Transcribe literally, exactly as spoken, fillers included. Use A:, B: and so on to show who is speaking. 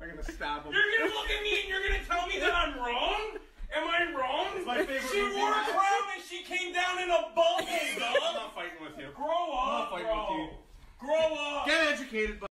A: I'm gonna stab him.
B: You're gonna look at me and you're gonna tell me that I'm wrong? Am I wrong?
A: It's my favorite
B: she
A: movie.
B: wore a crown and she came down in a bubble, dog.
A: I'm not fighting with you.
B: Grow up,
A: I'm not fighting
B: bro.
A: with you.
B: Grow up.
A: Get educated,